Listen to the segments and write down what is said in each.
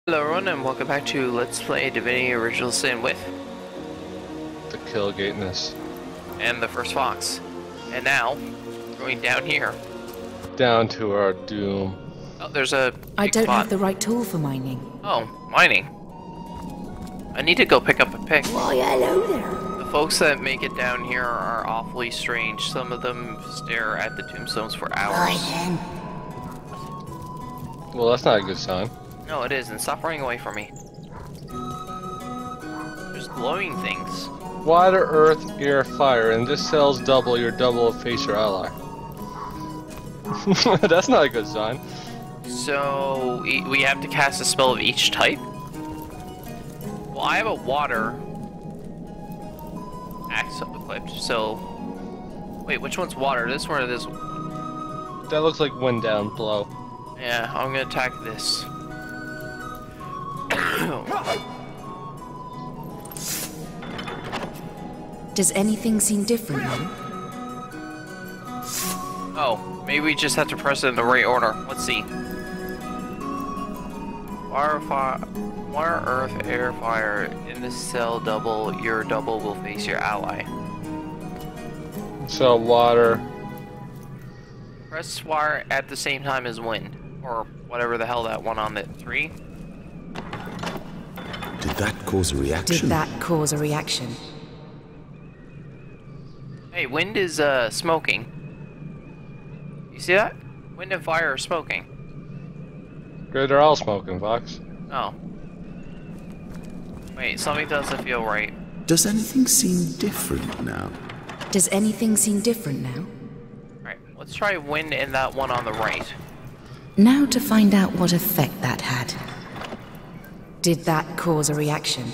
Hello everyone and welcome back to Let's Play Divinity Original Sin with The Killgateness. and the first fox. And now, going down here. Down to our doom. Oh, there's a I big don't spot. have the right tool for mining. Oh, mining. I need to go pick up a pick. Why, hello there. The folks that make it down here are awfully strange. Some of them stare at the tombstones for hours. then. Well, that's not a good sign. No, it isn't. Stop running away from me. There's glowing things. Water, earth, air, fire, and this cell's double. Your double will face your ally. That's not a good sign. So, we have to cast a spell of each type? Well, I have a water axe equipped, so... Wait, which one's water? This one or this one? That looks like wind down below. Yeah, I'm gonna attack this. Does anything seem different now? Oh, maybe we just have to press it in the right order. Let's see. Water, earth, air, fire. In this cell double, your double will face your ally. So, water. Press water at the same time as wind. Or whatever the hell that one on the 3. Did that cause a reaction? Did that cause a reaction? Hey, wind is smoking. You see that? Wind and fire are smoking. Good, they're all smoking, Fox. Oh. Wait, something doesn't feel right. Does anything seem different now? Does anything seem different now? Alright, let's try wind and that one on the right. Now to find out what effect that had. Did that cause a reaction?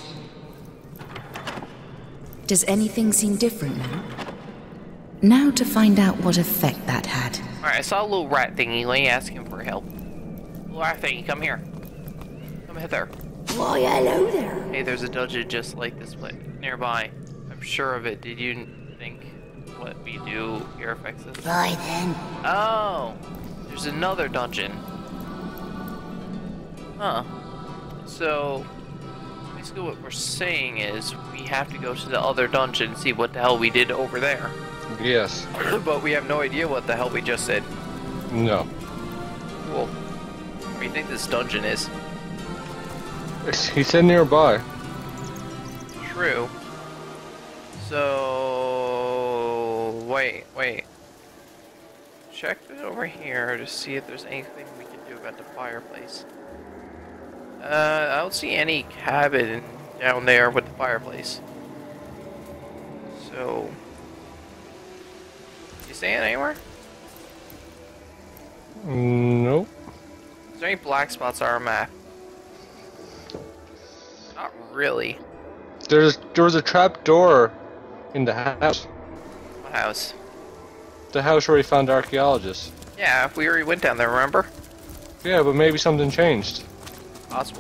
Does anything seem different now? Now to find out what effect that had. Alright, I saw a little rat thingy. Let me ask him for help. Little rat thingy, come here. Come hither. Why, hello there. Hey, there's a dungeon just like this place nearby. I'm sure of it. Did you think what we do here affects us? Right then. Oh! There's another dungeon. Huh. So, basically what we're saying is we have to go to the other dungeon and see what the hell we did over there. Yes. But we have no idea what the hell we just did. No. Cool. What do you think this dungeon is? He said nearby. True. So... Wait. Check it over here to see if there's anything we can do about the fireplace. I don't see any cabin down there with the fireplace. So... You see it anywhere? Nope. Is there any black spots on our map? Not really. There was a trap door in the house. What house? The house where we found the archaeologists. Yeah, we already went down there, remember? Yeah, but maybe something changed. Possible.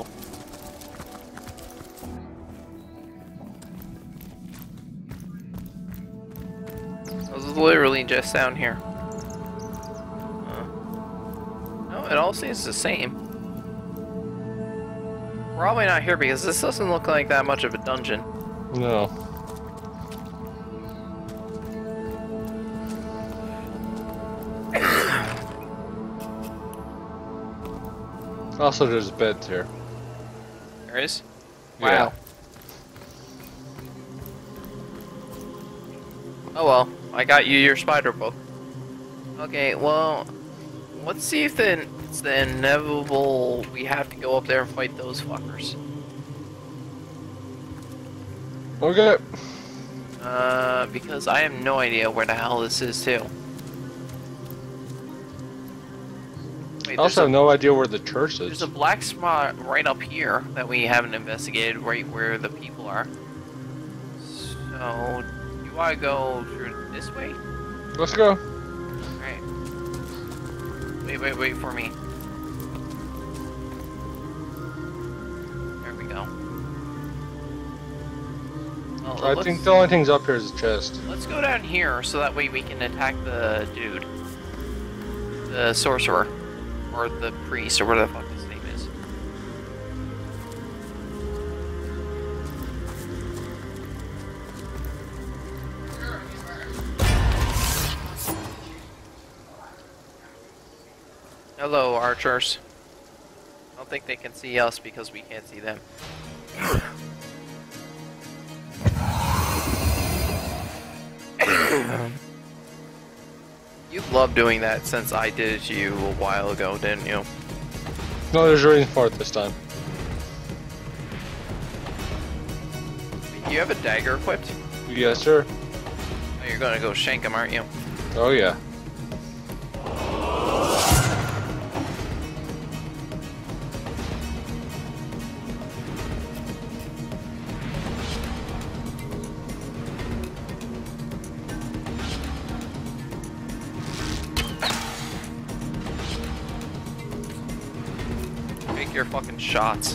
I was literally just down here. No, it all seems the same. Probably not here because this doesn't look like that much of a dungeon. No. Also, there's beds here. There is? Yeah. Wow. Oh well, I got you your spider book. Okay, well, let's see if it's the inevitable we have to go up there and fight those fuckers. Okay. Because I have no idea where the hell this is too. Wait, I also have no idea where the church there's is. a black spot right up here that we haven't investigated, right where the people are. So, you want to go through this way? Let's go. Alright. Wait for me. There we go. Well, I think the only thing's up here is the chest. let's go down here so that way we can attack the dude. The sorcerer. Or the priest, or whatever the fuck his name is. Hello, archers. I don't think they can see us because we can't see them. You've loved doing that since I did it to you a while ago, didn't you? No, there's a reason for it this time. You have a dagger equipped? Yes, sir. Oh, you're gonna go shank him, aren't you? Oh, yeah. Take your fucking shots.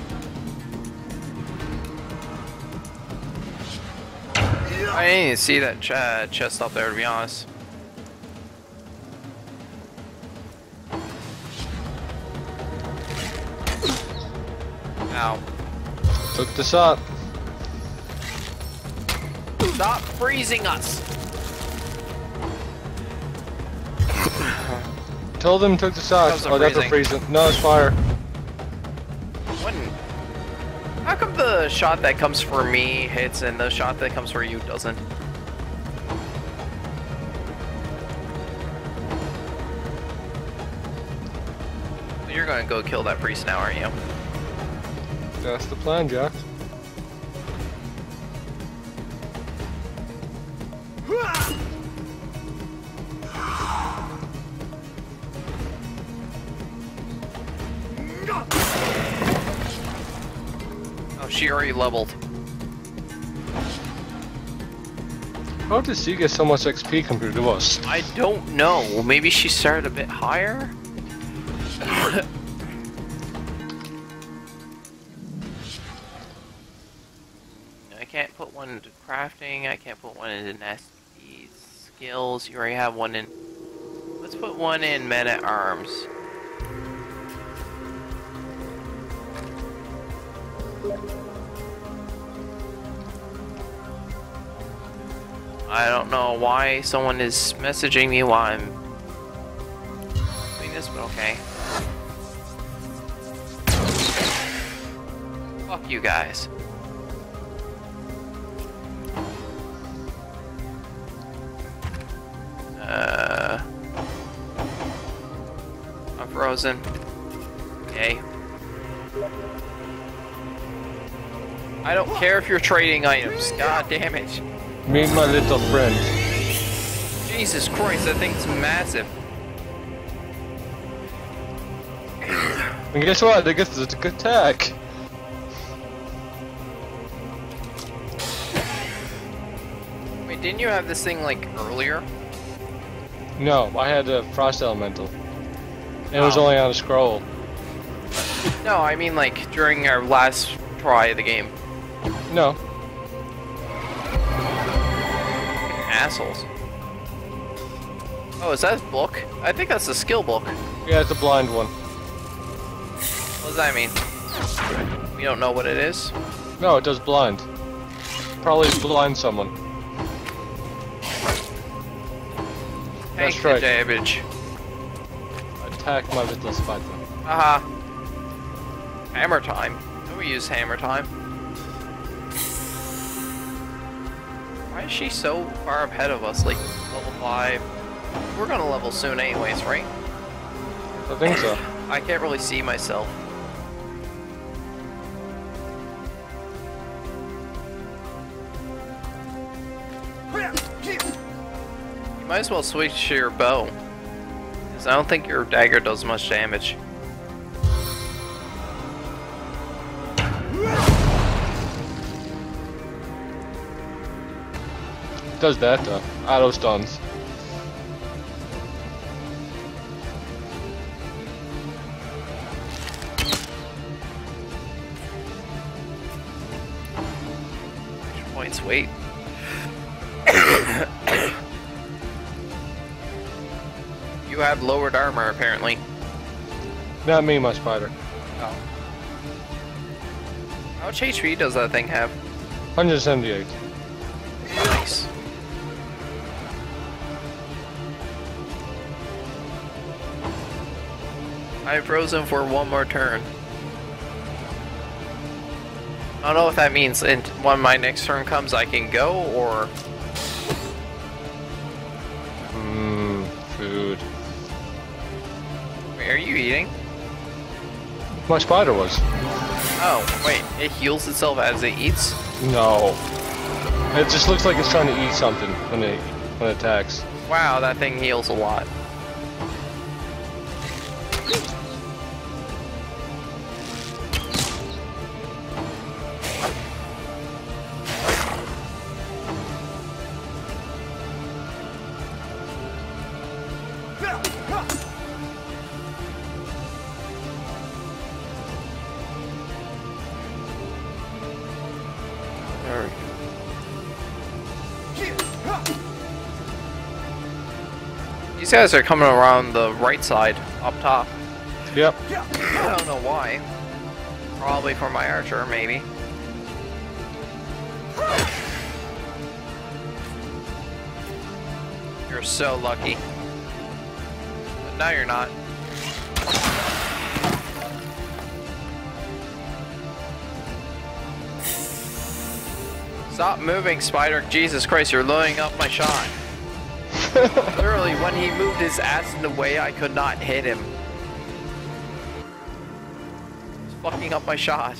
I didn't even see that chest up there, to be honest. Ow. Took the shot. Stop freezing us! Told them took the shots. That Oh, was a that's a freezing. No, it's fire. When? How come the shot that comes for me hits and the shot that comes for you doesn't? You're gonna go kill that priest now, aren't you? That's the plan, Jack. Oh, she already leveled. How did she get so much XP compared to us? I don't know. Well, maybe she started a bit higher? I can't put one into crafting. I can't put one into nasty skills. You already have one in... Let's put one in men-at-arms. I don't know why someone is messaging me while I'm doing this, but okay. Fuck you guys. I'm frozen. Okay. I don't care if you're trading items. God damn it. Meet my little friend. Jesus Christ, that thing's massive. And guess what? They get the attack. Wait, didn't you have this thing like earlier? No, I had a frost elemental. And it was Oh. only on a scroll. No, I mean like during our last try of the game. No. Assholes. Oh, is that a book? I think that's a skill book. Yeah, it's a blind one. What does that mean? We don't know what it is? No, it does blind. Probably blind someone. Take That's the right. damage. Attack my little spider. Haha. Hammer time. Don't we use hammer time? Why is she so far ahead of us? Like, level 5. We're gonna level soon anyways, right? I think so. I can't really see myself. You might as well switch to your bow. Because I don't think your dagger does much damage. It does that though. Auto stuns. Points, wait. You have lowered armor, apparently. Not me, my spider. Oh. How much HP does that thing have? 178. Nice. I froze him for one more turn. I don't know what that means. And when my next turn comes, I can go, or... Food. Wait, are you eating? My spider was. Oh, wait. It heals itself as it eats? No. It just looks like it's trying to eat something when it attacks. Wow, that thing heals a lot. There we go. These guys are coming around the right side, up top. Yep. I don't know why. Probably for my archer, maybe. You're so lucky. But now you're not. Stop moving, Spider. Jesus Christ, you're loading up my shot. Literally, when he moved his ass in the way, I could not hit him. He's fucking up my shot.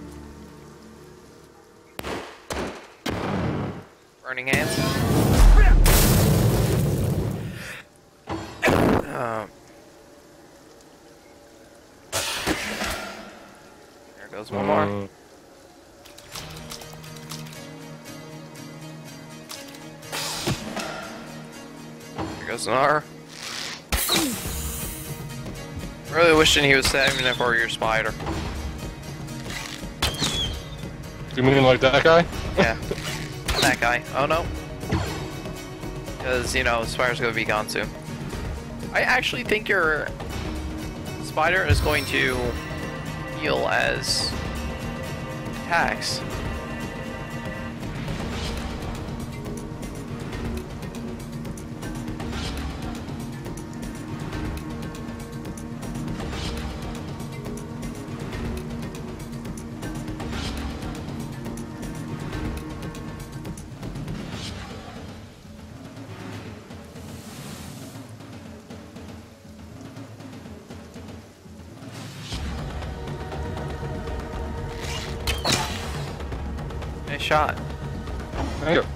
Burning hands. There goes one more. Goes another. Really wishing he was saving it for your spider. You mean like that guy? Yeah. That guy. Oh no. Because, you know, spider's gonna be gone soon. I actually think your spider is going to heal as attacks. Nice shot. Thank you.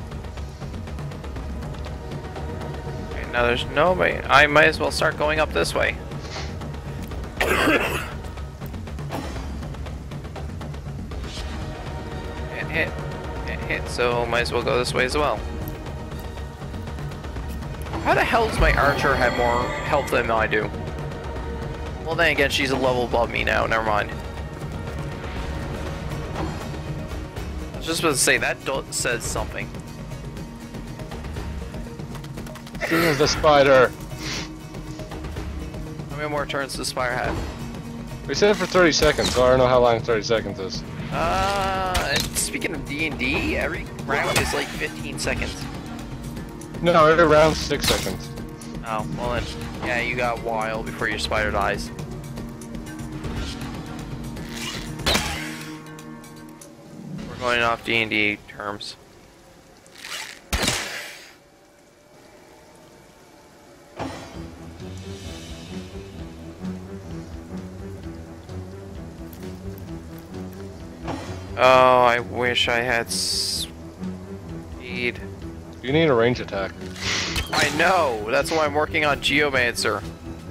Okay, now there's nobody. I might as well start going up this way. Hit, so might as well go this way as well. How the hell does my archer have more health than I do? Well, then again, she's a level above me now, never mind. I was just about to say, that says something. Here's the spider. How many more turns does the spider have? We said it for 30 seconds, so I don't know how long 30 seconds is. Speaking of D&D, every round is like 15 seconds. No, every round 6 seconds. Oh, well then, yeah, you got a while before your spider dies. We're going off D&D terms. Oh, I wish I had speed. You need a range attack. I know, that's why I'm working on Geomancer.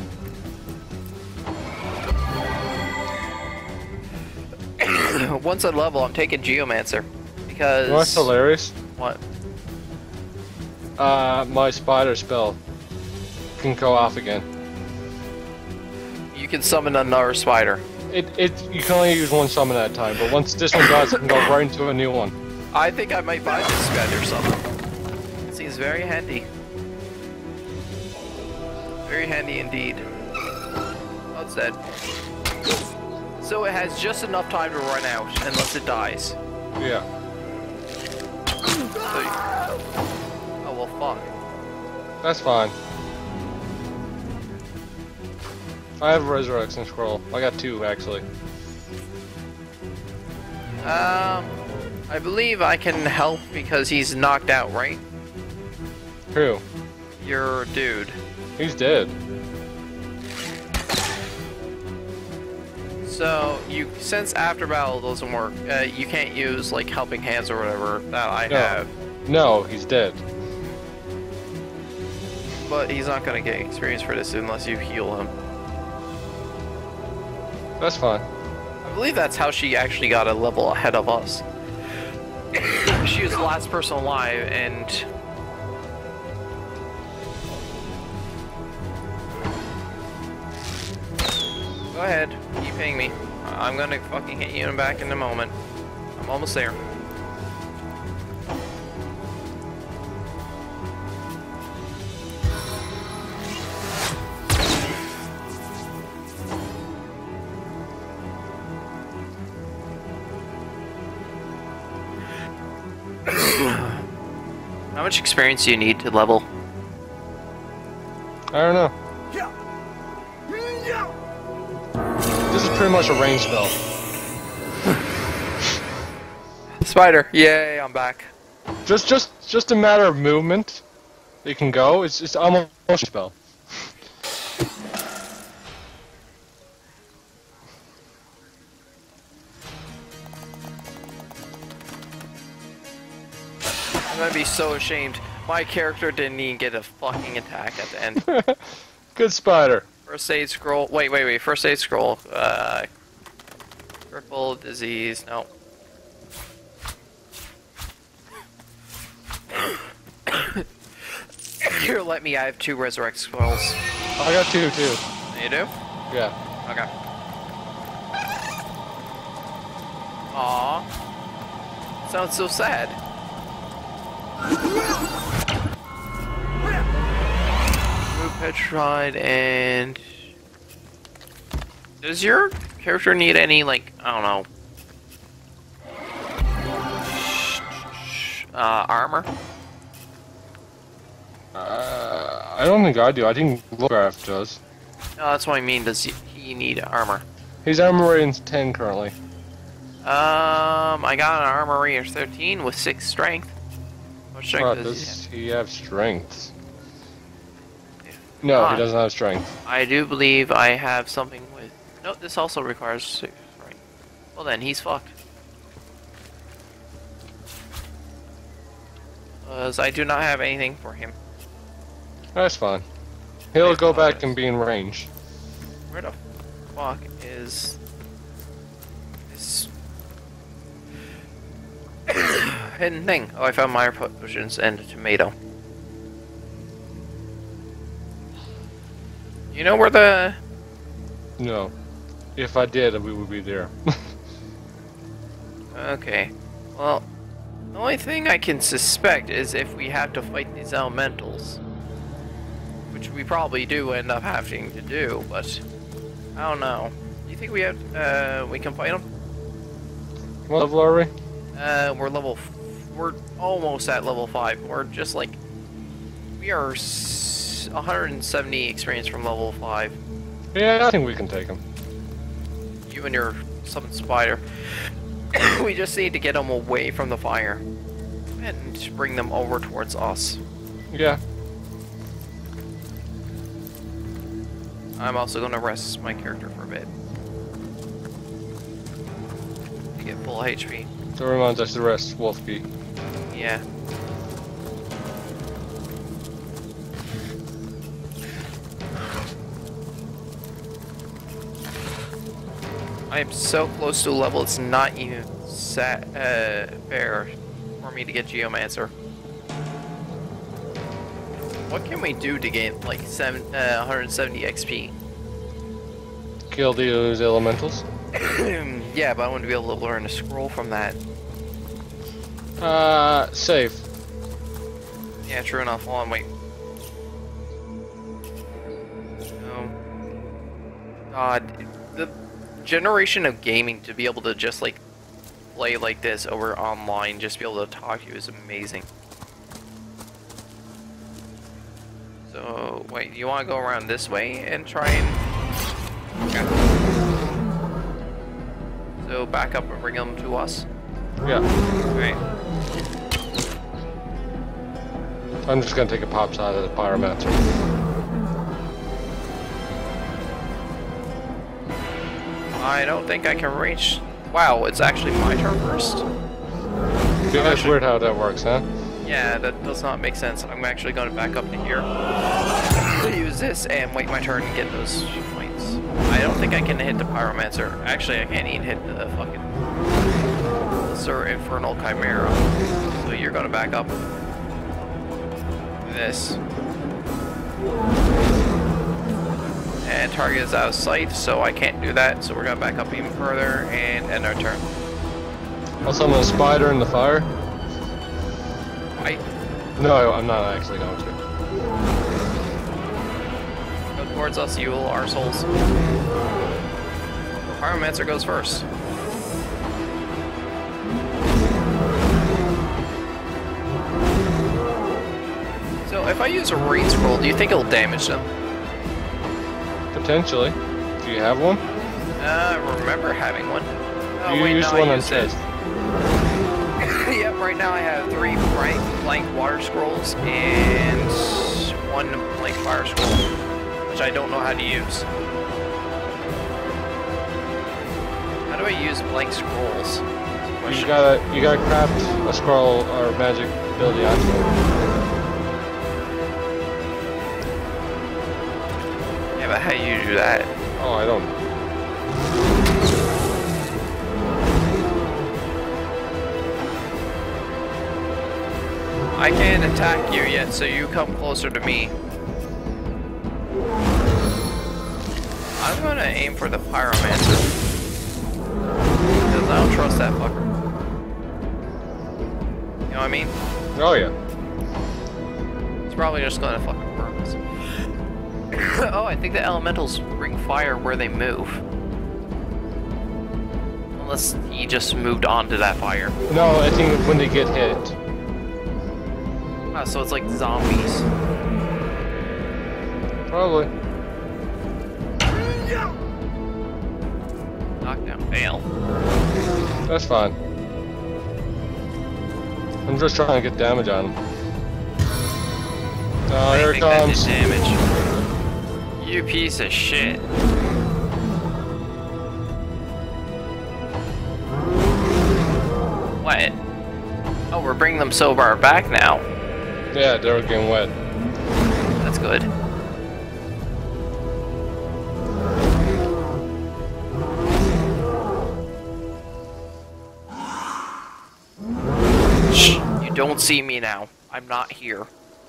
Once I level, I'm taking Geomancer. Because... You know what's hilarious? What? My spider spell can go off again. You can summon another spider. You can only use one summon at a time, but once this one dies, it can go right into a new one. I think I might buy this guy or something. It seems very handy. Very handy indeed. Oh, it's dead. So it has just enough time to run out, unless it dies. Yeah. Oh, well, fuck. That's fine. I have a resurrection scroll. I got 2 actually. I believe I can help because he's knocked out, right? Who? Your dude. He's dead. So, since after battle doesn't work, you can't use, like, helping hands or whatever that I No. have. No, he's dead. But he's not gonna get experience for this unless you heal him. That's fine. I believe that's how she actually got a level ahead of us. She was the last person alive, and... Go ahead, keep hitting me. I'm gonna fucking hit you back in a moment. I'm almost there. How much experience do you need to level? I don't know. This is pretty much a range spell. Spider, yay, I'm back. Just a matter of movement. It can go. It's almost a spell. I'm gonna be so ashamed. My character didn't even get a fucking attack at the end. Good spider. First aid scroll. Wait. First aid scroll. Cripple, disease. No. Here, let me. I have 2 resurrect scrolls. I got 2 too. You do? Yeah. Okay. Aw. Sounds so sad. Move petrified and... Does your character need any, like, I don't know... armor? I don't think I do. I think Lovecraft does. No, that's what I mean. Does he need armor? He's armor rating 10 currently. I got an armor rating of 13 with 6 strength. What strength does he have strength? No, he doesn't have strength. I do believe I have something with... No, this also requires 6 strength. Well then, he's fucked. Because I do not have anything for him. That's fine. He'll go back and be in range. Where the fuck is... this... hidden thing? Oh, I found minor potions and a tomato. You know where the... No. If I did, we would be there. Okay. Well, the only thing I can suspect is if we have to fight these elementals. Which we probably do end up having to do, but... I don't know. Do you think we have... we can fight them? What level are we? We're level... we're almost at level 5. We're just like... We are 170 experience from level 5. Yeah, I think we can take him. You and your summon spider. We just need to get them away from the fire. And bring them over towards us. Yeah. I'm also going to rest my character for a bit. To get full HP. So it reminds us to rest Wolfkey. Yeah. I am so close to a level it's not even fair for me to get Geomancer. What can we do to gain like 170 XP? Kill those elementals. Yeah, but I want to be able to learn a scroll from that. Save. Yeah, true enough. Hold on, wait. God, the generation of gaming to be able to just like play like this over online, just be able to talk to you is amazing. So, wait, you want to go around this way and try and... Okay. So back up and bring them to us. Yeah. Alright. I'm just gonna take a pop shot at the pyromancer. I don't think I can reach. Wow, it's actually my turn first? Yeah, it's weird how that works, huh? Yeah, that does not make sense. I'm actually going to back up to here. Use this and wait my turn and get those points. I don't think I can hit the pyromancer. Actually, I can't even hit the fucking Sir Infernal Chimera. So you're going to back up. This. And target is out of sight, so I can't do that. So we're going to back up even further and end our turn. I'll summon a spider in the fire. Right. No, I'm not actually going to. Go towards us, you little arseholes. Pyromancer goes first. So if I use a raid scroll, do you think it'll damage them? Potentially. Do you have one? I remember having one. Oh, You wait, used no, one I on used it. test. Yep, right now I have 3 blank water scrolls and 1 blank fire scroll, which I don't know how to use. How do I use blank scrolls? You gotta craft a scroll or magic ability onto it. Yeah, but how do you do that? Oh, I don't know. I can't attack you yet, so you come closer to me. I'm gonna aim for the pyromancer. Because I don't trust that fucker. You know what I mean? Oh yeah. It's probably just gonna fucking burn us. Oh, I think the elementals bring fire where they move. Unless he just moved on to that fire. No, I think when they get hit. Oh, so it's like zombies. Probably. Knockdown fail. That's fine. I'm just trying to get damage on him. Oh, here it comes. That did damage. You piece of shit. What? Oh, we're bringing them so far back now. Yeah, they're getting wet. That's good. Shh! You don't see me now. I'm not here.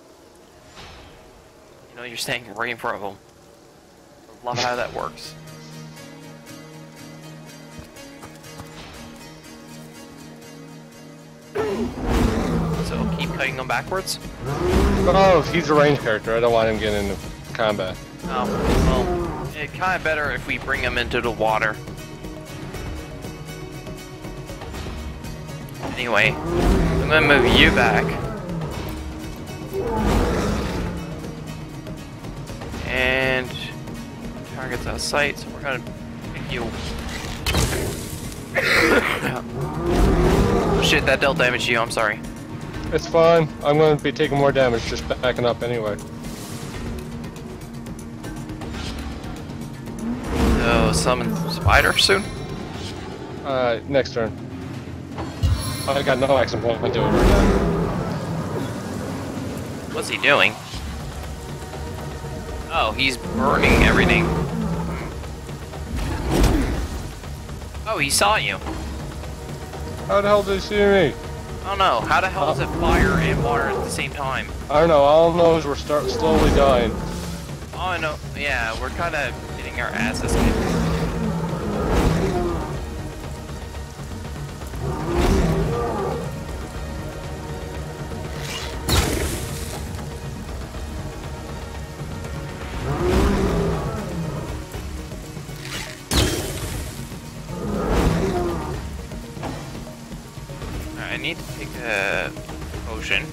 You know, you're staying right in front of them. I love how that works. So keep cutting them backwards? Oh, he's a ranged character. I don't want him getting into combat. Oh, well, it's kind of better if we bring him into the water. Anyway, I'm gonna move you back. And target's out of sight, so we're gonna pick you. Oh shit, that dealt damage to you, I'm sorry. It's fine. I'm going to be taking more damage just backing up anyway. So, summon spider soon? Next turn. I got no action point to do it right now. What's he doing? Oh, he's burning everything. Oh, he saw you. How the hell did he see me? I don't know. How the hell is it fire and water at the same time? I don't know. All I know is we're slowly dying. Oh, I know. Yeah, we're kind of getting our asses kicked. I need to take a potion.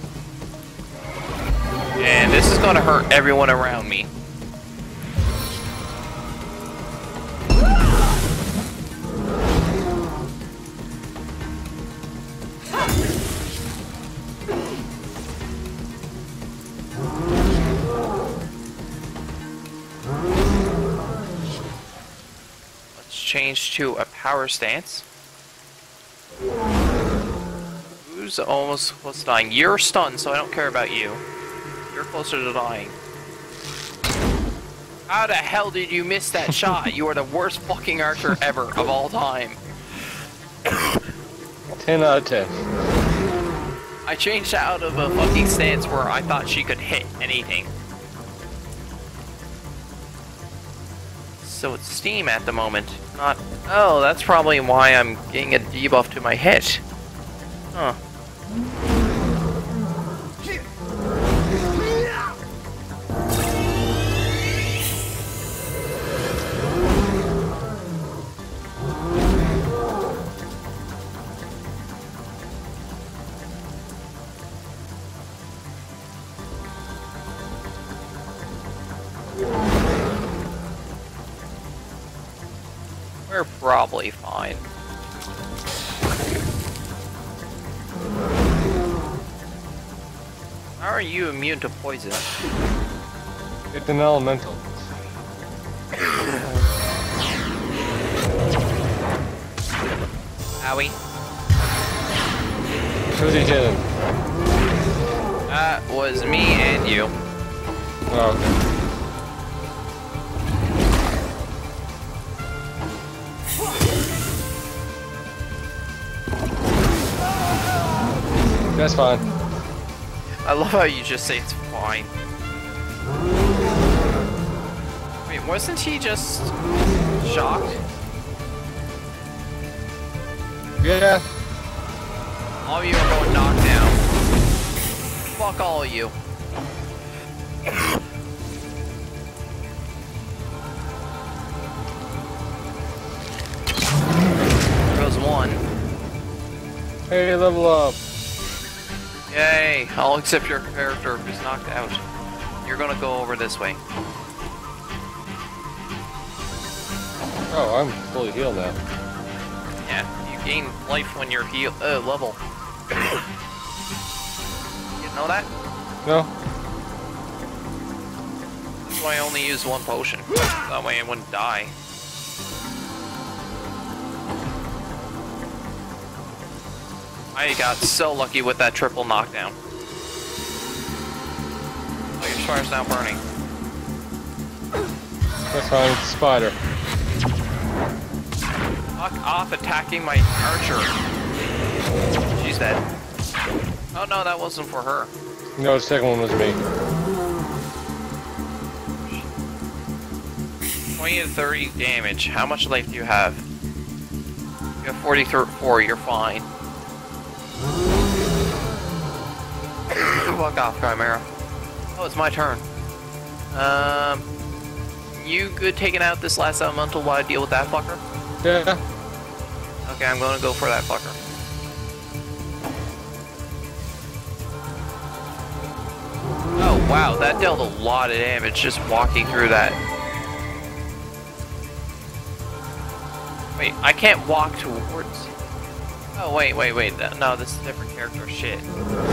And this is going to hurt everyone around me. change to a power stance. Who's almost close to dying? You're stunned, so I don't care about you. You're closer to dying. How the hell did you miss that shot? You are the worst fucking archer ever of all time. 10 out of 10. I changed out of a fucking stance where I thought she could hit anything. So it's Steam at the moment, not... Oh, that's probably why I'm getting a debuff to my hit. Huh. We're probably fine. How are you immune to poison? It's an elemental. Howie? Who's he hitting? That was me and you. Oh, okay. That's fine. I love how you just say it's fine. Wait, wasn't he just shocked? Yeah. All of you are going knocked down. Fuck all of you. There goes one. Hey, level up. Yay, I'll accept your character who's knocked out. You're gonna go over this way. Oh, I'm fully healed now. Yeah, you gain life when you're level. You know that? No? That's why I only use one potion. That way I wouldn't die. I got so lucky with that triple knockdown. Oh, your fire's now burning. That's fine, it's a spider. Fuck off attacking my archer. She's dead. Oh no, that wasn't for her. No, the second one was me. 20 to 30 damage. How much life do you have? You have 44, you're fine. Fuck off, Chimera. Oh, it's my turn. You good taking out this last elemental while I deal with that fucker? Yeah. Okay, I'm gonna go for that fucker. Oh wow, that dealt a lot of damage just walking through that. Wait, I can't walk towards... Oh wait. No, this is a different character. Shit.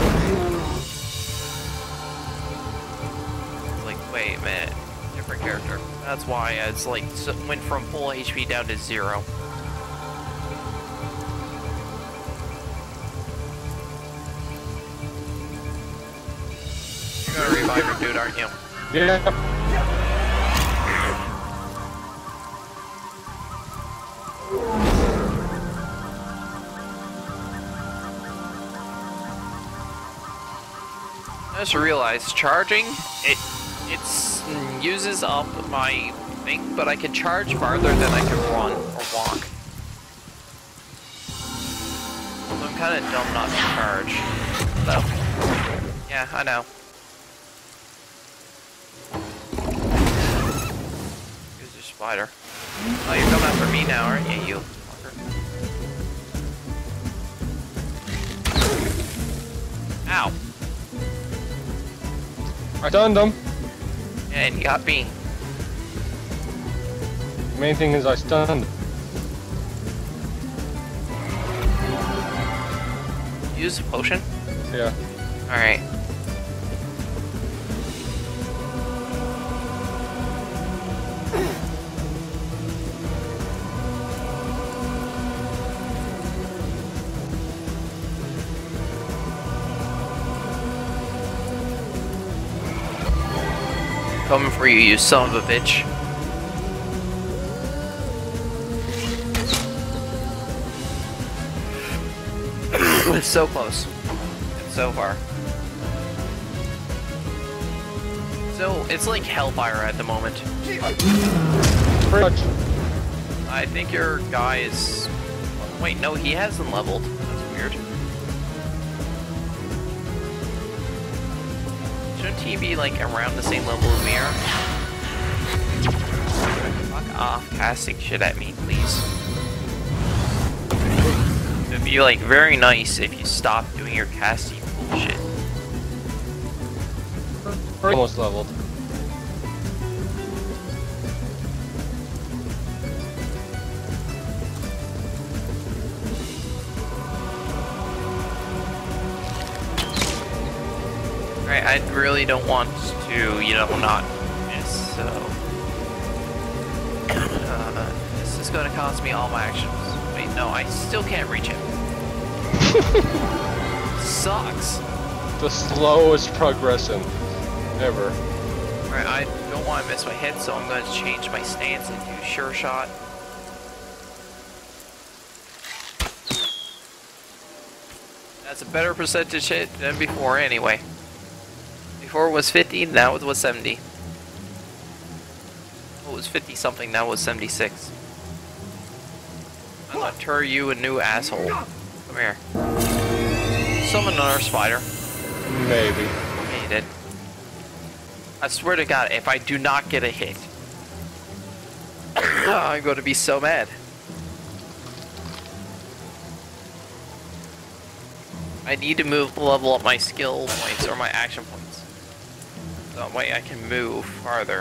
Like, wait a minute. Different character. That's why it's like went from full HP down to 0. You're gonna revive your dude, aren't you? Yeah. I just realized charging it uses up my thing, but I can charge farther than I can run or walk. So I'm kind of dumb not to charge. So yeah, I know. Here's your spider. Oh, you're coming after me now, aren't you, you fucker? Ow. I stunned him. And you got me. The main thing is I stunned him. Use a potion? Yeah. Alright. Coming for you, you son of a bitch. It's so close. It's so far. So, it's like Hellfire at the moment. Pretty much. I think your guy is... Wait, no, he hasn't leveled. That's weird. Shouldn't he be, like, around the same level as we are? Fuck off casting shit at me, please. It'd be, like, very nice if you stopped doing your casting bullshit. Almost leveled. Alright, I really don't want to, you know, not miss, so... this is gonna cost me all my actions. Wait, no, I still can't reach him. Sucks. The slowest progression ever. Alright, I don't want to miss my hit, so I'm going to change my stance and do sure shot. That's a better percentage hit than before anyway. Before it was 50, now it was 70. It was 50 something, now it was 76. I'm gonna turn you a new asshole. Come here. Summon another spider. Maybe. Yeah, you did. I swear to God, if I do not get a hit, I'm going to be so mad. I need to level up my skill points or my action points. So that way I can move farther.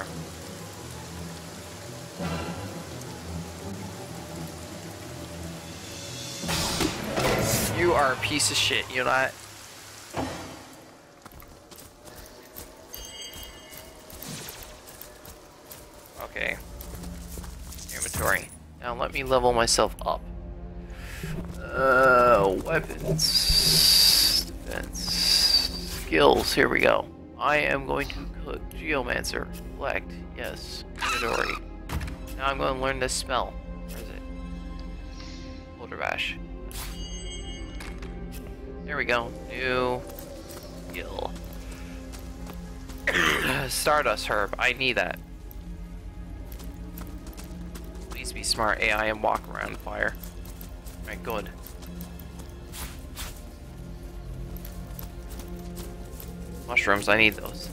You are a piece of shit, you know that? Okay. Inventory. Now let me level myself up. Weapons. Defense. Skills. Here we go. I am going to cook. Geomancer. Collect. Yes. Inventory. Now I'm going to learn this spell. Where is it? Boulder Bash. There we go. New skill. Stardust Herb. I need that. Please be smart, AI, and walk around fire. Alright, good. Mushrooms, I need those.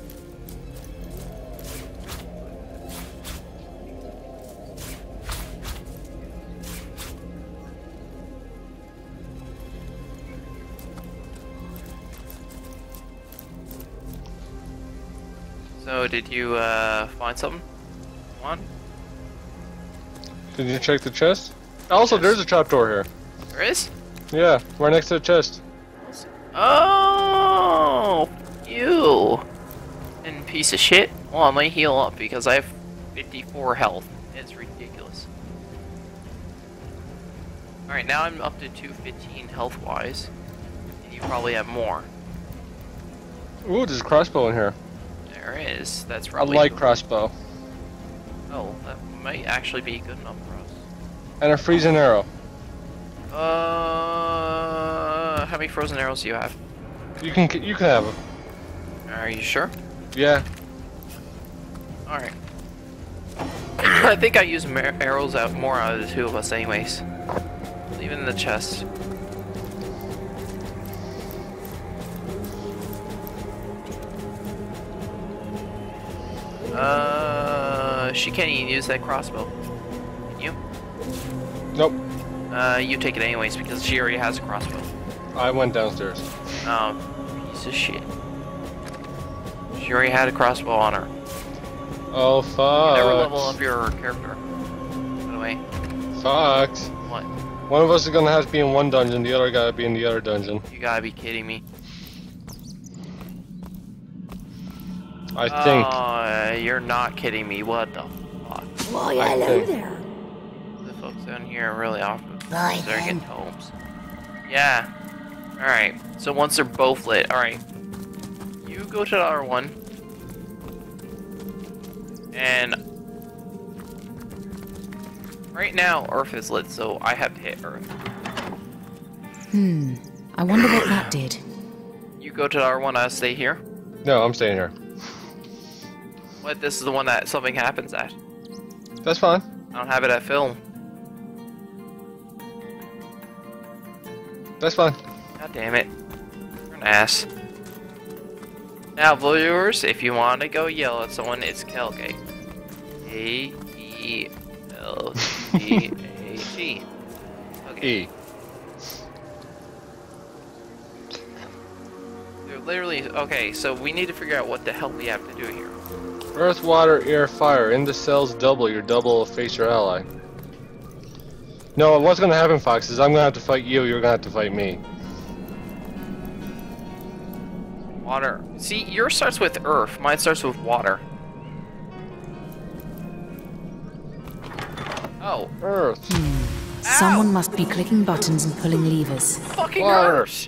So, did you find something? Come on. Did you check the chest? Also, Yes. there's a trapdoor here. There is? Yeah, right next to the chest. Oh, you! And piece of shit. Well, let me heal up because I have 54 health. It's ridiculous. Alright, now I'm up to 215 health-wise. And you probably have more. Ooh, there's a crossbow in here. There is. That's I probably... like crossbow. Oh, that might actually be good enough for us. And a freezing arrow. How many frozen arrows do you have? You can have them. Are you sure? Yeah. Alright. I think I use arrows out more out of the two of us anyways. Leave it in the chest. She can't even use that crossbow. Can you? Nope. You take it anyways because she already has a crossbow. I went downstairs. Oh, piece of shit. She already had a crossbow on her. Oh, fuck. You never level up your character. By the way. Fuck. What? One of us is gonna have to be in one dungeon, the other gotta be in the other dungeon. You gotta be kidding me. I think. Oh, you're not kidding me. What the fuck? Why, I hello think. there. The folks down here are really awkward. Right They're then. getting homes. Yeah. Alright. So once they're both lit, alright. You go to the other one. And right now, Earth is lit, so I have to hit Earth. I wonder what that did. You go to the R1, I'll stay here. No, I'm staying here. What? This is the one that something happens at. That's fine. I don't have it at film. That's fine. God damn it. You're an ass. Now, viewers, if you want to go yell at someone, it's Kelgate. A-E-L-G-A-T. Okay. E. They're literally... Okay, so we need to figure out what the hell we have to do here. Earth, water, air, fire. In the cells double. Your double will face your ally. No, what's gonna happen, Fox, is I'm gonna have to fight you, you're gonna have to fight me. Water. See, yours starts with earth. Mine starts with water. Oh. Earth. Someone must be clicking buttons and pulling levers. Fucking Water. hurts.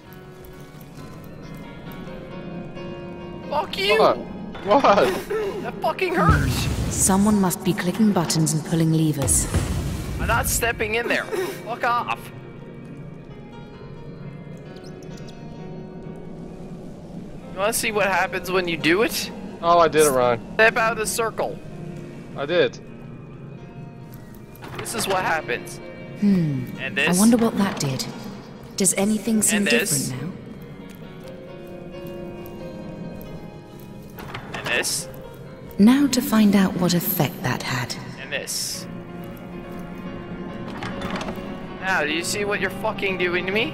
Fuck you. What? That fucking hurts. Someone must be clicking buttons and pulling levers. I'm not stepping in there. Fuck off. You wanna see what happens when you do it? Oh, I did it wrong. Step out of the circle. I did. This is what happens. And this. I wonder what that did. Does anything seem And this. different now? And this. Now to find out what effect that had. And this. Now, do you see what you're fucking doing to me?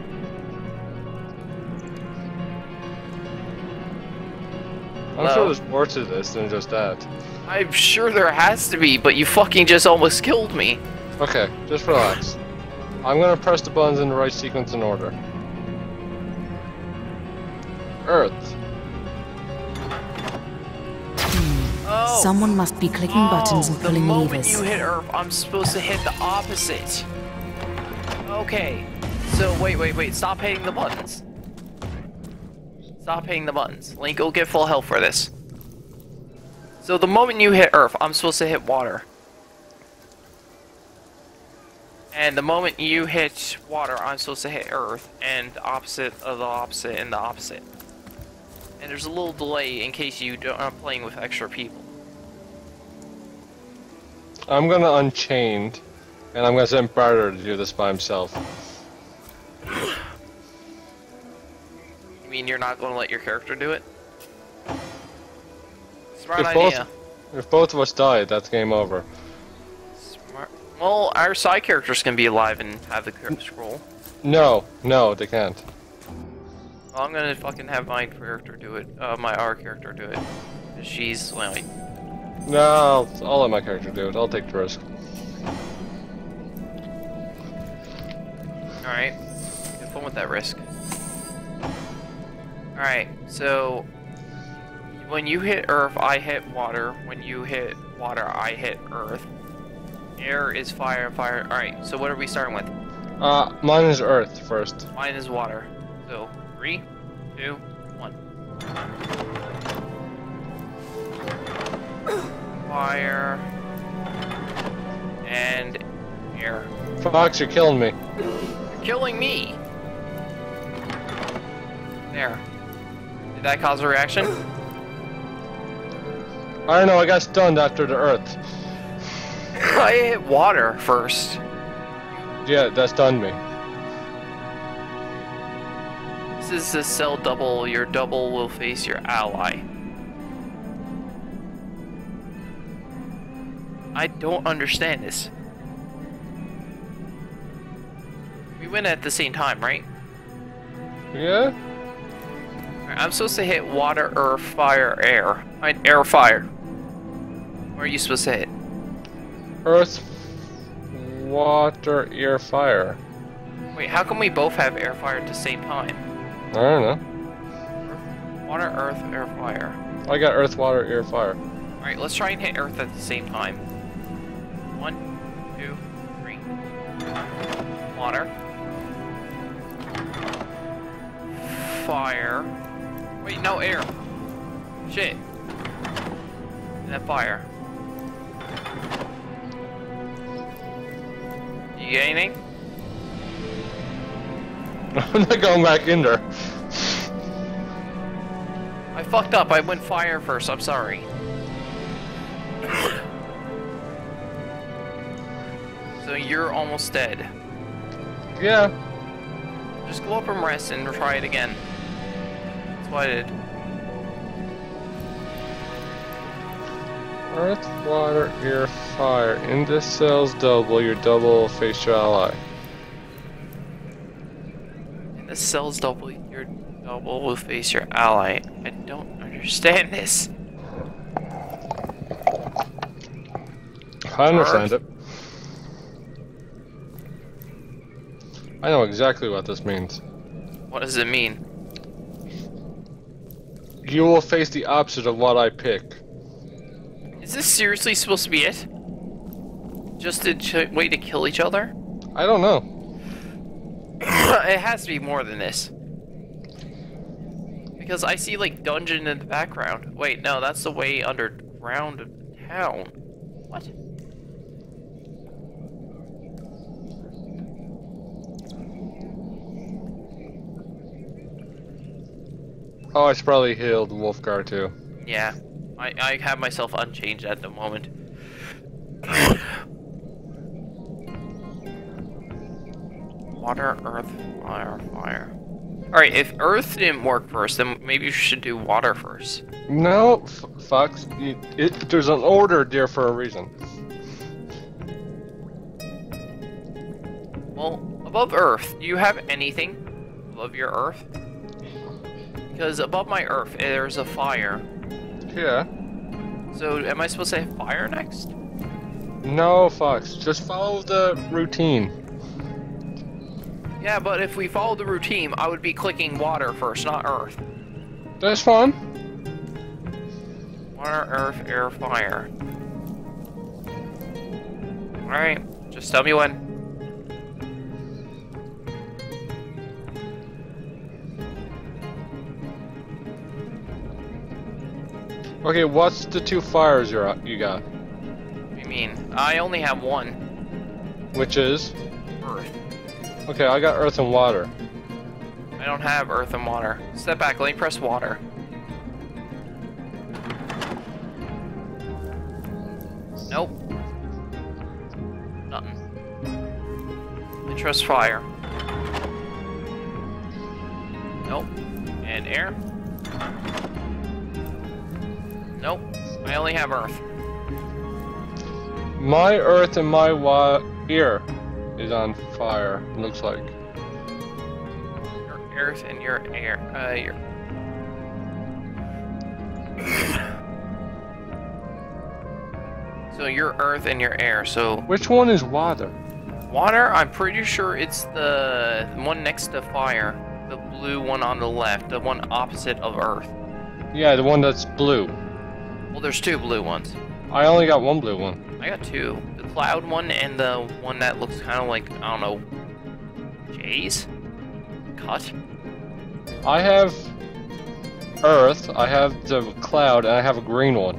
I'm sure there's more to this than just that. I'm sure there has to be, but you fucking just almost killed me. Okay, just relax. I'm gonna press the buttons in the right sequence and order. Earth. Oh. Someone must be clicking buttons and pulling the moment levers. you hit Earth, I'm supposed to hit the opposite. Okay. So, wait. Stop hitting the buttons. Stop hitting the buttons. Link will get full health for this. So, the moment you hit Earth, I'm supposed to hit water. And the moment you hit water, I'm supposed to hit Earth, and the opposite of the opposite and the opposite. And there's a little delay in case you aren't playing with extra people. I'm gonna Unchained, and I'm gonna send Barter to do this by himself. You mean you're not going to let your character do it? Smart If idea. If both of us die, that's game over. Smart. Well, our side characters can be alive and have the scroll. No, they can't. Well, I'm gonna fucking have my character do it. My R character do it. 'Cause she's like. No, I'll let my character do it. I'll take the risk. Alright. Have fun with that risk. Alright, so. When you hit Earth, I hit water. When you hit water, I hit Earth. Air is fire, fire. Alright, so what are we starting with? Mine is Earth first. Mine is water. So, 3, 2, 1. Fire. And air. Fox, you're killing me. You're killing me! There. Did that cause a reaction? I don't know, I got stunned after the Earth. I hit water first. Yeah, that stunned me. This is a cell double. Your double will face your ally. I don't understand this. We went at the same time, right? Yeah? Alright, I'm supposed to hit water, earth, fire, air. Air, fire. Where are you supposed to hit? Earth, water, air, fire. Wait, how come we both have air, fire at the same time? I don't know. Water, earth, air, fire. I got earth, water, air, fire. Alright, let's try and hit earth at the same time. 1, 2, 3. Water. Fire. Wait, no, air. Shit. And then fire. You get anything? I'm not going back in there. I fucked up. I went fire first. I'm sorry. So you're almost dead. Yeah. Just go up and rest and try it again. That's what I did. Earth, water, air, fire. In the cells double, your double will face your ally. And the cells double, your double will face your ally. I don't understand this. I understand it. I know exactly what this means. What does it mean? You will face the opposite of what I pick. Is this seriously supposed to be it? Just a way to kill each other? I don't know. It has to be more than this. Because I see like dungeon in the background. Wait, no, that's the way underground of the town. What? Oh, I should probably heal the Wolfgar too. Yeah. I have myself unchanged at the moment. Water, earth, fire, fire. Alright, if earth didn't work first, then maybe you should do water first. No, Fox. There's an order there for a reason. Well, above earth, do you have anything above your earth? Because above my earth, there's a fire. Yeah. So, am I supposed to have fire next? No, Fox. Just follow the routine. Yeah, but if we follow the routine, I would be clicking water first, not earth. That's fine. Water, earth, air, fire. Alright, just tell me when. Okay, what's the two fires you got? What do you mean? I only have one. Which is? Earth. Okay, I got earth and water. I don't have earth and water. Step back, let me press water. Nope. Nothing. Let me press fire. Nope. And air. Nope. I only have earth. My earth and my ear is on fire, it looks like. Your earth and your air. Your... So your earth and your air, so... Which one is water? Water, I'm pretty sure it's the one next to fire. The blue one on the left, the one opposite of earth. Yeah, the one that's blue. Well, there's two blue ones. I only got one blue one. I got two. The cloud one and the one that looks kind of like, I don't know, J's? Cut? I have earth, I have the cloud, and I have a green one.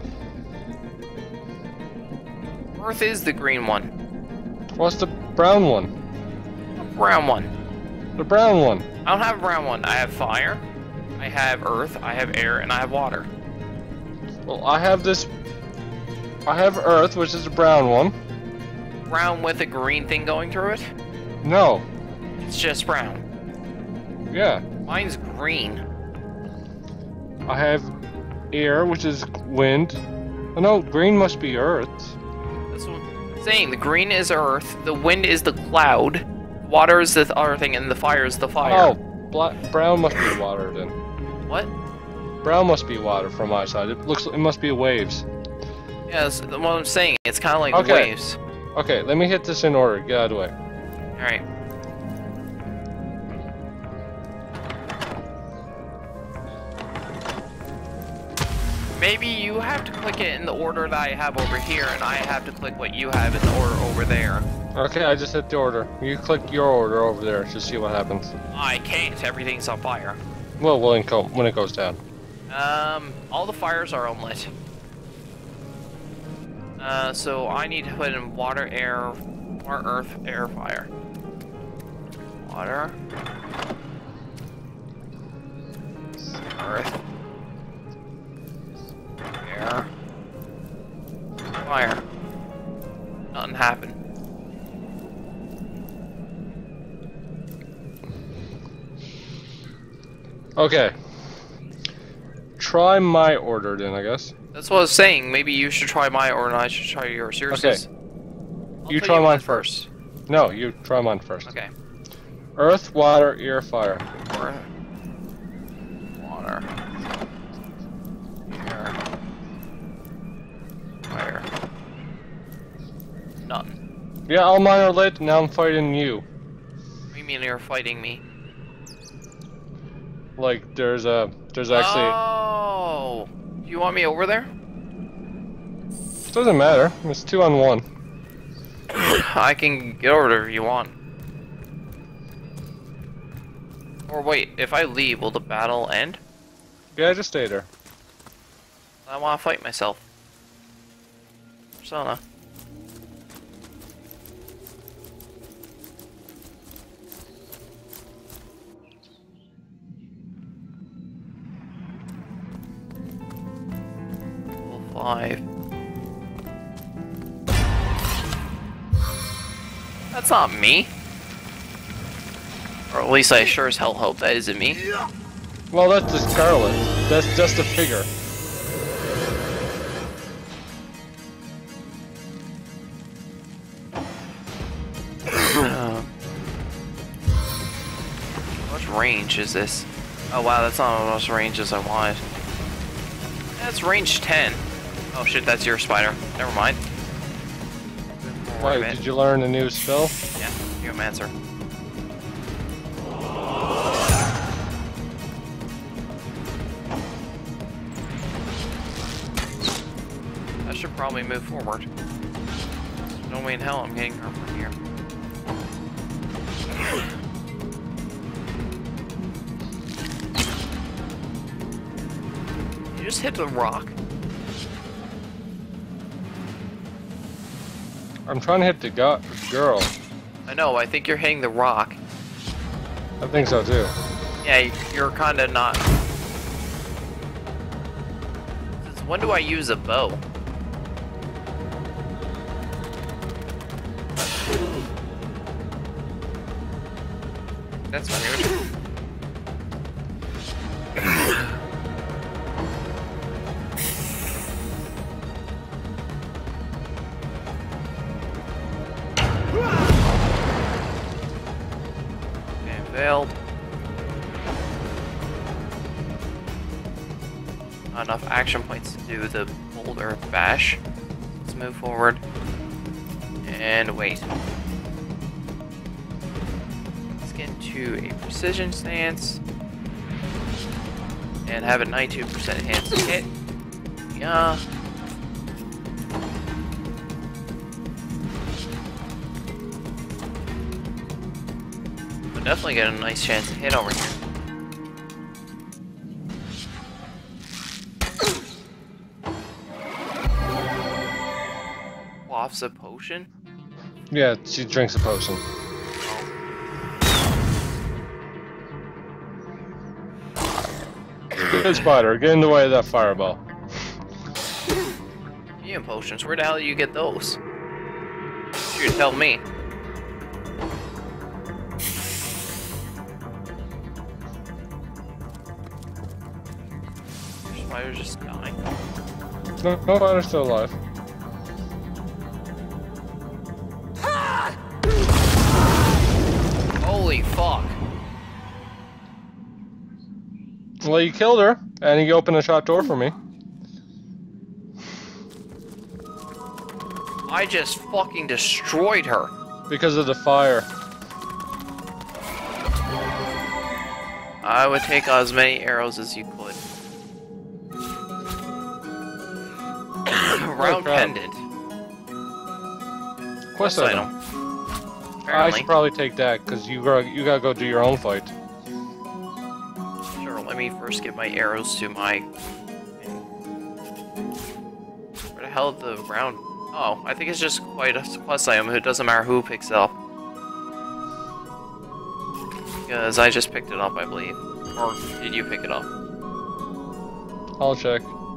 Earth is the green one. What's the brown one? The brown one. The brown one. I don't have a brown one. I have fire, I have earth, I have air, and I have water. Well, I have this... I have earth, which is the brown one. Brown with a green thing going through it? No. It's just brown. Yeah. Mine's green. I have air, which is wind. Oh, no, green must be earth. That's what I'm saying. The green is earth, the wind is the cloud, water is the other thing, and the fire is the fire. Oh, brown must be water then. What? Brown must be water from my side. It must be waves. Yeah, that's what I'm saying. It's kind of like Okay. waves. Okay, let me hit this in order. Get out of the way. Alright. Maybe you have to click it in the order that I have over here, and I have to click what you have in the order over there. Okay, I just hit the order. You click your order over there to see what happens. I can't. Everything's on fire. Well, when it goes down. All the fires are unlit. So I need to put in water, air, Or earth, air, fire. Water. Earth. Air. Fire. Nothing happened. Okay. Try my order then, I guess. That's what I was saying. Maybe you should try my order and I should try yours. Yours Okay. is... You try mine first. No, you try mine first. Okay. Earth, water, air, fire. Earth. Water. Air. Fire. None. Yeah, all mine are lit. Now I'm fighting you. What do you mean you're fighting me? Like there's actually. Oh! Do you want me over there? Doesn't matter. It's 2 on 1. I can get over there if you want. Or wait, if I leave, will the battle end? Yeah, just stay there. I want to fight myself. Persona. Level 5. That's not me. Or at least I sure as hell hope that isn't me. Well, that's the Scarlet. That's just a figure. How much range is this? Oh wow, that's not as much range as I wanted. That's range 10. Oh shit, that's your spider. Never mind. Why, did you learn a new spell? Yeah, Geomancer. I should probably move forward. No way in hell I'm getting her from here. You just hit the rock? I'm trying to hit the girl. I know, I think you're hitting the rock. I think so too. Yeah, you're kinda not. Since when do I use a bow? That's weird. And failed. Not enough action points to do the boulder bash. Let's move forward. And wait. Let's get into a precision stance. And have a 92% chance to hit. Yeah. But definitely get a nice chance to hit over here. Quaffs a potion? Yeah, she drinks a potion. Good spider, get in the way of that fireball. Healing potions, where the hell do you get those? You should tell me. Your spider's just dying. No, spider's still alive. Holy fuck. Well, you killed her, and you opened a shop door for me. I just fucking destroyed her. Because of the fire. I would take as many arrows as you could. Round crap. pendant. Quest item. I Apparently. should probably take that, because you gotta go do your own fight. Sure, let me first get my arrows to my... Where the hell did the round Oh, I think it's just quite a quest item. It doesn't matter who picks it up. Because I just picked it up, I believe. Or did you pick it up? I'll check.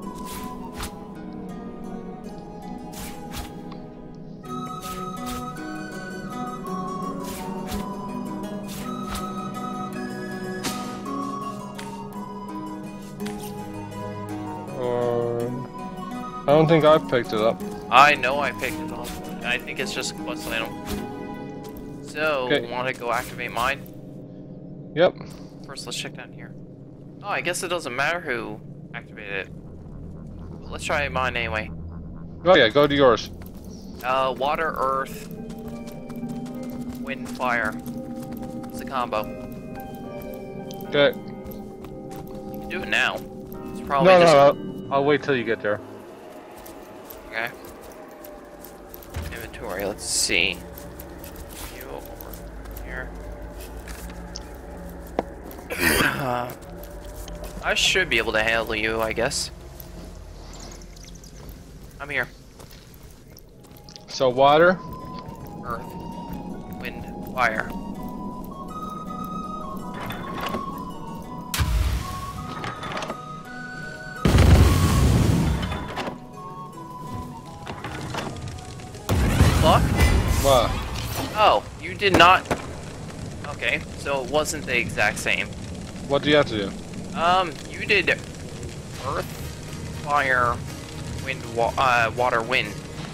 I don't think I picked it up. I know I picked it up. I think it's just a quest item. So, want to go activate mine? Yep. First, let's check down here. Oh, I guess it doesn't matter who activated it. But let's try mine anyway. Oh yeah, go to yours. Water, earth, wind, fire. It's a combo. Okay. You can do it now. It's probably No, I'll wait till you get there. Okay. Inventory, let's see. You over here. I should be able to handle you, I guess. I'm here. So water. Earth, wind, fire. Fuck? What? Oh, you did not. Okay, so it wasn't the exact same. What do you have to do? You did earth, fire, wind, water, wind.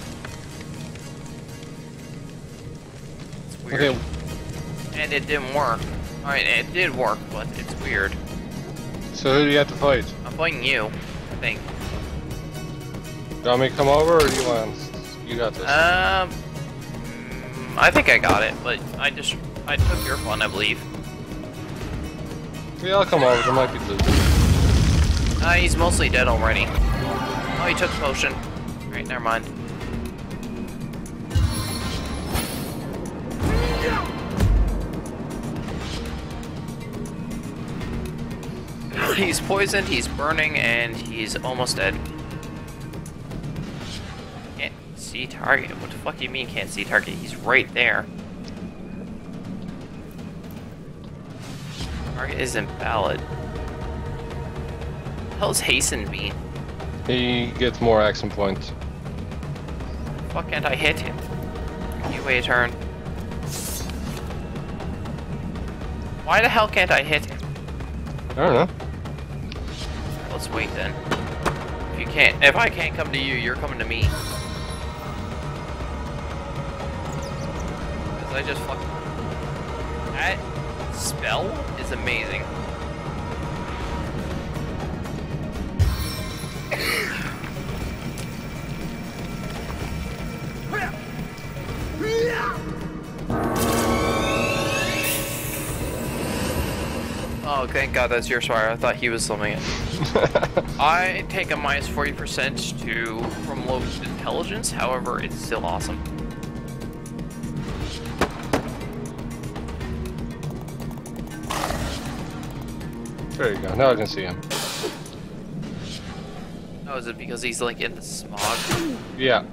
It's weird. Okay. And it didn't work. Alright, it did work, but it's weird. So who do you have to fight? I'm fighting you, I think. Do you want me to come over, or do you want? You got this. I think I got it, but I took your fun, I believe. Yeah, I'll come over. There might be loot. He's mostly dead already. Oh, he took a potion. Alright, never mind. He's poisoned, he's burning, and he's almost dead. Can't see target. What the fuck do you mean can't see target? He's right there. Target is invalid. What the hell does hasten mean? He gets more action points. Fuck can't I hit him? You wait a turn. Why the hell can't I hit him? I don't know. Let's wait then. If I can't come to you, you're coming to me. Cause I just fucking... That spell is amazing. Oh, thank God that's your swear. I thought he was slumming it. I take a minus 40% from low intelligence, however, it's still awesome. There you go. Now I can see him. Oh, is it because he's like in the smog? Yeah.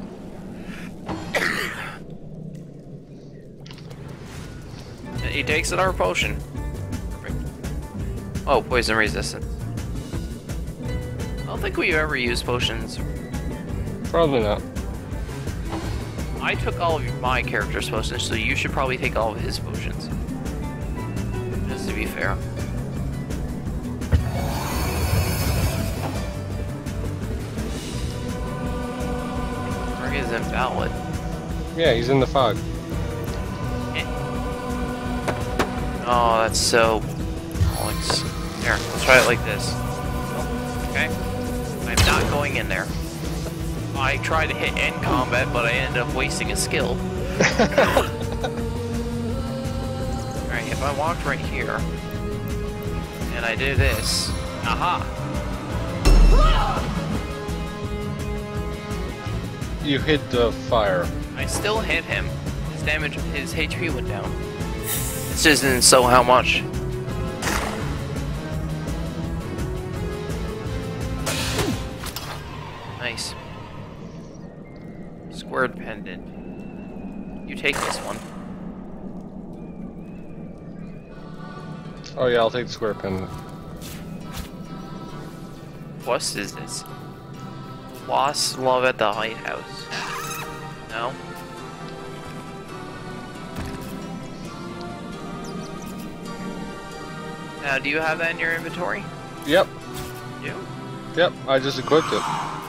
He takes another potion. Oh, poison resistance. I don't think we've ever used potions. Probably not. I took all of my character's potions, so you should probably take all of his potions. Just to be fair. Target is invalid. Yeah, he's in the fog. Oh, that's so... Alex. Here, let's try it like this. Okay? I'm not going in there. I tried to hit end combat, but I ended up wasting a skill. Alright, if I walked right here, and I did this... Aha! You hit the fire. I still hit him. His damage, his HP went down. This isn't so how much. Nice. squared pendant. You take this one. Oh yeah, I'll take the square pendant. What is this? Lost love at the lighthouse. No? Now, do you have that in your inventory? Yep. You? Yep, I just equipped it.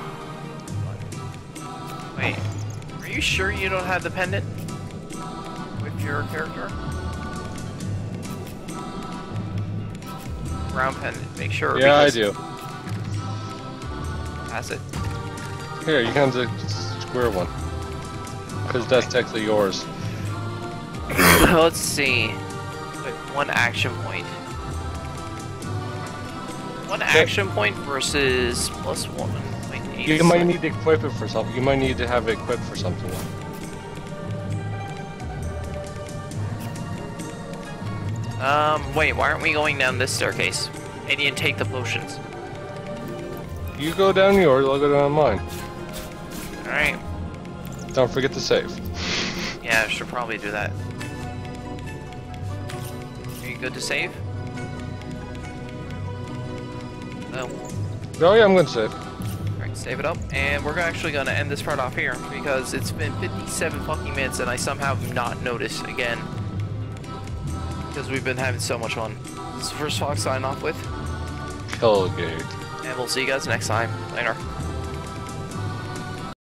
Wait, are you sure you don't have the pendant? With your character? Brown pendant, make sure. Yeah, I because- do. Pass it. Here, you can have the square one. Because that's technically yours. Let's see. Wait, one action point. One action point versus plus 1.8. You might need to equip it for something. You might need to have it equipped for something. Wait, why aren't we going down this staircase? I didn't take the potions. You go down yours, I'll go down mine. Alright. Don't forget to save. Yeah, I should probably do that. Are you good to save? No. Oh yeah, I'm going to save. Alright, save it up. And we're actually going to end this part off here because it's been 57 fucking minutes and I somehow have not noticed again. Because we've been having so much fun. This is the first Fox signing off with. Hellgate. And we'll see you guys next time. Later.